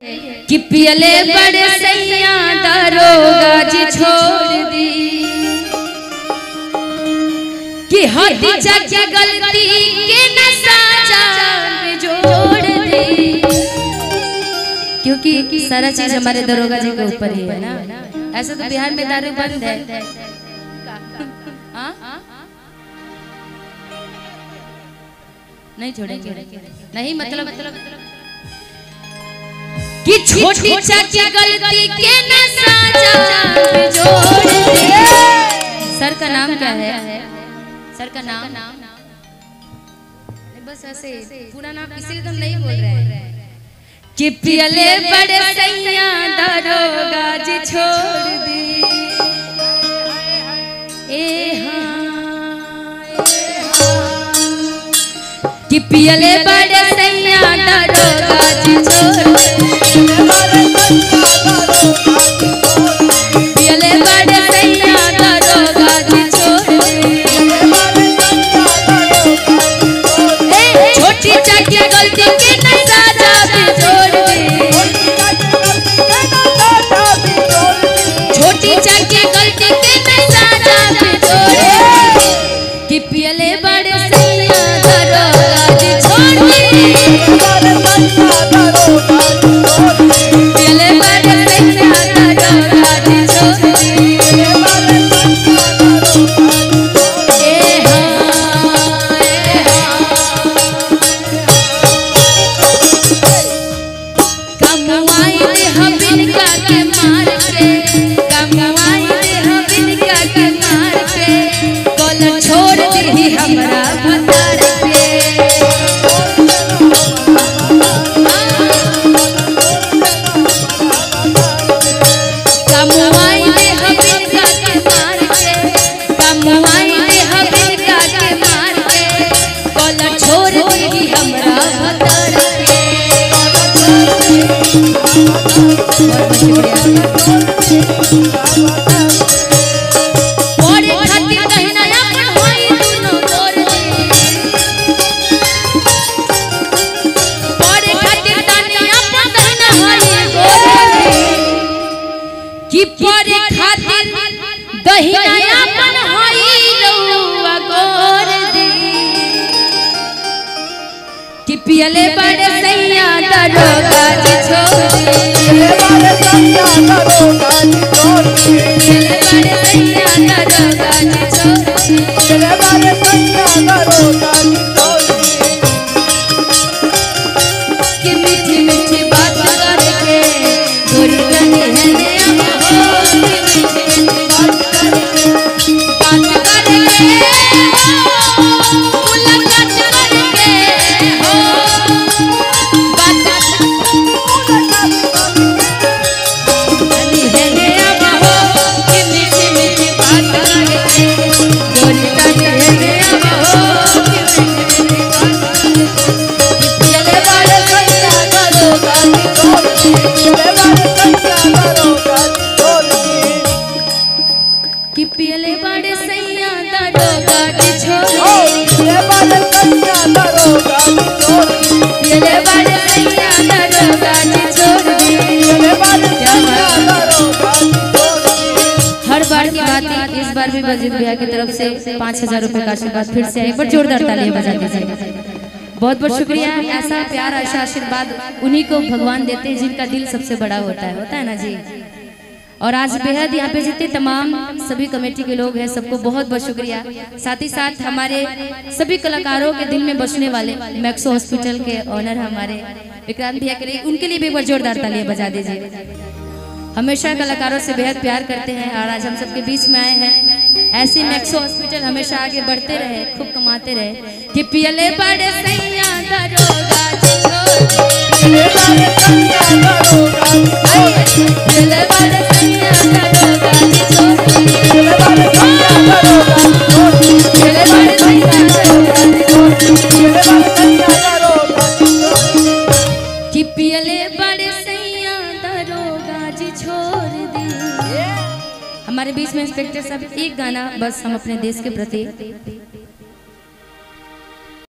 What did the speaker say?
कि पियले बड़े सैया दारोगा जी छोड़ दी कि हाथी चाची गलती के न साजा जोड़ दी, क्योंकि सारा चीज हमारे दारोगा जी के ऊपर ही है ना। ऐसा तो बिहार में दारू बंद है। नहीं छोड़ेंगे, नहीं मतलब कि छोटी चाची गलती के न साजा जोड़ दे। सर का नाम क्या है? सर का नाम बस ऐसे पूरा नाम इसलिए तो नहीं बोल रहे हैं कि पियले बड़े सैया दारोगा जी छोड़ दी। कि पियले बड़े सैया दारोगा जी छोड़ दी। पियले बड़े सैया दारोगा जी छोड़ दी। छोटी चाची गलती के न साजा भी जोड़ दी। छोटी चाची गलती के न साजा भी जोड़ दी कि पियले बड़े सैया दारोगा जी छोड़ दी। पियले बड़े सैया दारोगा जी छोड़ दी। कमवाई दे हम इनका के मार के, कमवाई दे हम इनका के मार के, कल छोड़ दी हमरा भतार के। कमवाई दे हम इनका के मार के, कमवाई दे हम इनका के मार के, कल छोड़ दी हमरा भतार के। पढ़े खातिर कहना अपन होई दुनो तोर दी। पढ़े खातिर दानी अपन कहना होई गोर दी कि पढ़े खातिर दहिना अपन होई रउआ गोर दी कि पियले बड़े सैया दारोगा जी छोड़ दी। पियले बड़े सैया दारोगा जी छोड़ दी। पियले बड़े सैया दारोगा जी छोड़ दी। पियले बड़े सैया दारोगा जी छोड़ दी कि मीठी मीठी बात करके गोरी बनी है ने अब हो। कि मीठी मीठी बात करके मुलाकात करके हो। कि पियले बड़े सैया दारोगा जी छोड़ दी। पियले बड़े सैया दारोगा जी छोड़ दी। पियले बड़े सैया दारोगा जी छोड़ दी। पियले बड़े सैया दारोगा जी छोड़ दी। हर बार की बात इस बार भी बजीत भैया की तरफ से 5000 रुपए का आशीर्वाद फिर से एक बार जोरदार तालियां बजा दीजिए। बहुत बहुत शुक्रिया। ऐसा प्यार ऐसा आशीर्वाद उन्हीं को भगवान देते हैं जिनका दिल सबसे बड़ा होता है ना जी। और आज बेहद यहाँ पे जितने तमाम सभी कमेटी के लोग हैं सबको बहुत बहुत शुक्रिया। साथ ही साथ हमारे सभी कलाकारों के दिल में बसने वाले मैक्सो हॉस्पिटल के ऑनर हमारे विक्रांत भैया के लिए, उनके लिए भी एक बार जोरदार तालियां बजा दीजिए। हमेशा कलाकारों से बेहद प्यार करते हैं और आज हम सबके बीच में आए हैं। ऐसे मैक्सो हॉस्पिटल हमेशा आगे बढ़ते रहे, खूब कमाते रहे। कि पियले बड़े सैया दारोगा जी छोड़ दी। पियले बड़े सैया दारोगा जी छोड़ दी। पियले बड़े सैया दारोगा जी छोड़ दी। पियले बड़े सैया दारोगा जी छोड़ दी। पियले बड़े सैया दारोगा जी छोड़ दी। पियले बड़े सैया दारोगा जी छोड़ दी कि पियले बड़े सैया दारोगा जी छोड़ दी। हमारे बीच में इंस्पेक्टर साहब एक गाना बस हम अपने देश के प्रति